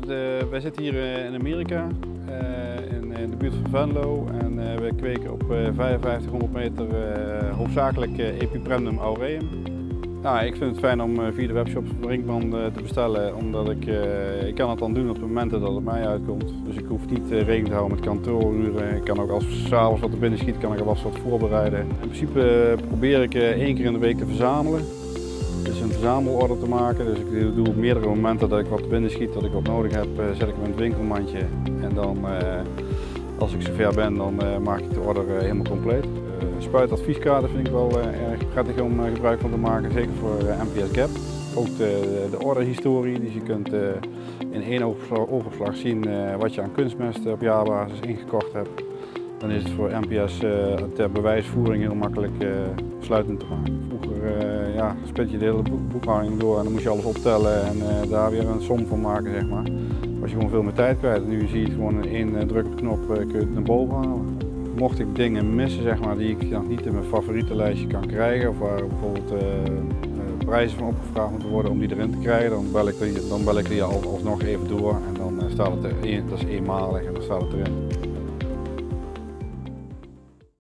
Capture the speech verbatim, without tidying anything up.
de, wij zitten hier in Amerika, uh, in, in de buurt van Venlo en uh, we kweken op uh, vijfenvijftighonderd meter uh, hoofdzakelijk uh, Epipremnum aureum. Nou, ik vind het fijn om uh, via de webshop van Brinkmann uh, te bestellen, omdat ik, uh, ik kan het dan doen op de momenten dat het mij uitkomt. Dus ik hoef niet uh, rekening te houden met kantooruren. Ik kan ook als er 's avonds wat er binnen schiet, kan ik alvast wat voorbereiden. In principe uh, probeer ik uh, één keer in de week te verzamelen. Dus een verzamelorder te maken. Dus ik doe op meerdere momenten dat ik wat binnen schiet, dat ik wat nodig heb, uh, zet ik hem in het winkelmandje. En dan, uh, als ik zover ben, dan uh, maak ik de order uh, helemaal compleet. Uh, spuitadvieskaarten vind ik wel uh, erg prettig om uh, gebruik van te maken, zeker voor uh, M P S Gap. Ook de, de orderhistorie, dus je kunt uh, in één overslag, overslag zien uh, wat je aan kunstmest op jaarbasis ingekocht hebt. Dan is het voor M P S uh, ter bewijsvoering heel makkelijk uh, sluitend te maken. Vroeger uh, ja, split je de hele boek, boekhouding door en dan moest je alles optellen en uh, daar weer een som van maken, zeg maar. Dan was je gewoon veel meer tijd kwijt. Nu zie je het gewoon in één uh, druk op de knop uh, kun je het naar boven halen. Mocht ik dingen missen, zeg maar, die ik nog niet in mijn favoriete lijstje kan krijgen, of waar bijvoorbeeld uh, uh, prijzen van opgevraagd moeten worden om die erin te krijgen, dan bel ik die, dan bel ik die al, alsnog even door en dan uh, staat het er, dat is eenmalig en dan staat het erin.